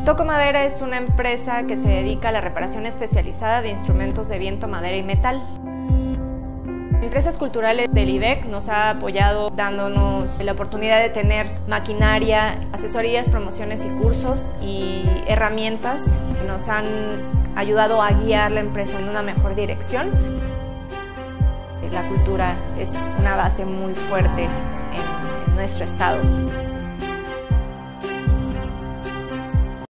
Toco Madera es una empresa que se dedica a la reparación especializada de instrumentos de viento, madera y metal. Empresas Culturales del IBEC nos ha apoyado dándonos la oportunidad de tener maquinaria, asesorías, promociones y cursos y herramientas que nos han ayudado a guiar la empresa en una mejor dirección. La cultura es una base muy fuerte en nuestro estado.